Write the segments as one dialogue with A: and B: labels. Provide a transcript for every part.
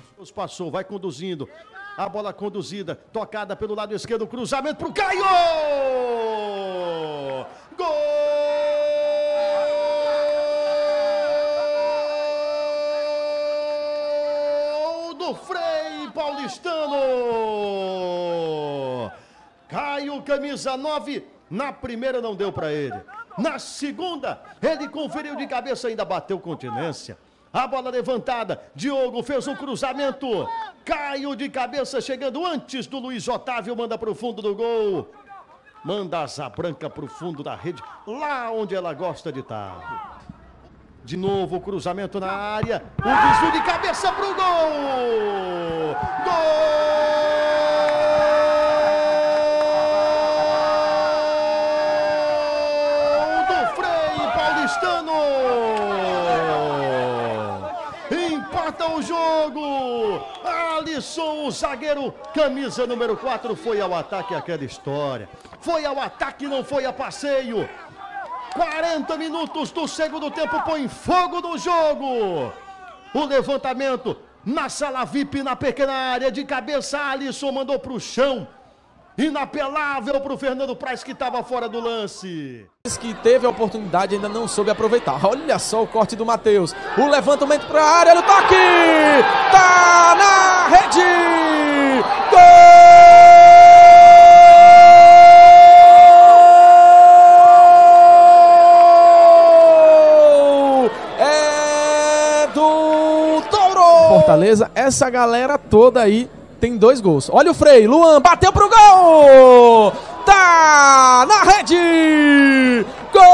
A: Passou, vai conduzindo. A bola conduzida, tocada pelo lado esquerdo, cruzamento pro Caio! Gol do Frei Paulistano! Caio, camisa 9, na primeira não deu para ele. Na segunda, ele conferiu de cabeça, ainda bateu continência. A bola levantada, Diogo fez um cruzamento. Caio de cabeça, chegando antes do Luiz Otávio, manda para o fundo do gol. Manda a asa branca para o fundo da rede, lá onde ela gosta de estar. De novo o cruzamento na área, o desvio de cabeça para o gol. Gol do Frei Paulistano. Empata o jogo. Alisson, o zagueiro, camisa número 4, foi ao ataque, aquela história. Foi ao ataque, não foi a passeio. 40 minutos do segundo tempo, põe fogo no jogo. O levantamento na sala VIP, na pequena área, de cabeça, Alisson mandou para o chão. Inapelável para o Fernando Praz, que estava fora do lance.
B: Que teve a oportunidade, ainda não soube aproveitar. Olha só o corte do Matheus. O levantamento para a área, olha o toque! Tá na rede! Gol! É do Touro! Fortaleza, essa galera toda aí tem 2 gols. Olha o Frei, Luan bateu pro gol! Tá na rede! Gol!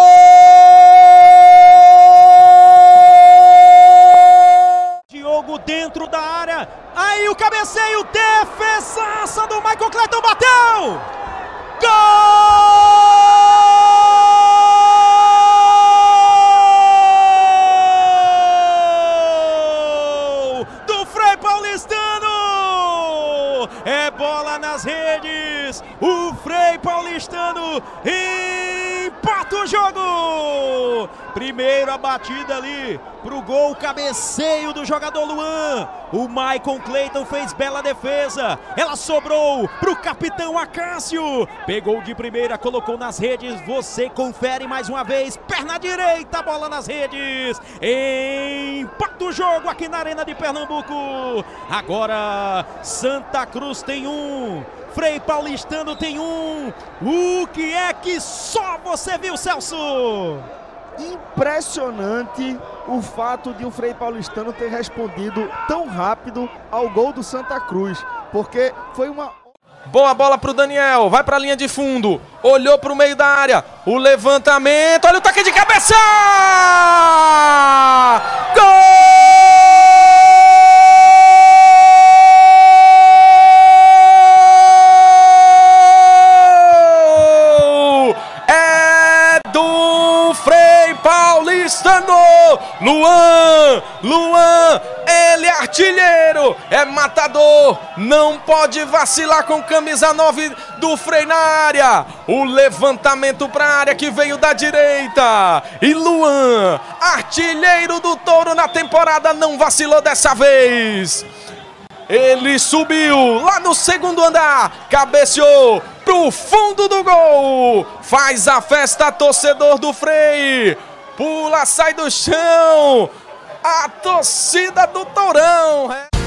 C: Diogo dentro da área. Aí o cabeceio, defesaça do Michael Clayton, bateu! Gol! Do Frei Paulistano! É bola nas redes, o Frei Paulistano empata o jogo. Primeiro a batida ali pro gol, cabeceio do jogador Luan. O Michael Clayton fez bela defesa, ela sobrou pro capitão Acácio. Pegou de primeira, colocou nas redes, você confere mais uma vez. Perna direita, bola nas redes. Empata o jogo aqui na Arena de Pernambuco. Agora Santa Cruz tem 1, Frei Paulistano tem 1. O que é que só você viu, Celso?
D: Impressionante o fato de o Frei Paulistano ter respondido tão rápido ao gol do Santa Cruz, porque foi uma...
B: Boa bola pro Daniel, vai pra linha de fundo, olhou pro meio da área, o levantamento, olha o toque de cabeça! Gol! Luan, ele é artilheiro, é matador, não pode vacilar com camisa 9 do Frei na área. O levantamento para a área que veio da direita. E Luan, artilheiro do Touro na temporada, não vacilou dessa vez. Ele subiu lá no segundo andar, cabeceou pro fundo do gol. Faz a festa, torcedor do Frei. Pula, sai do chão, a torcida do Tourão.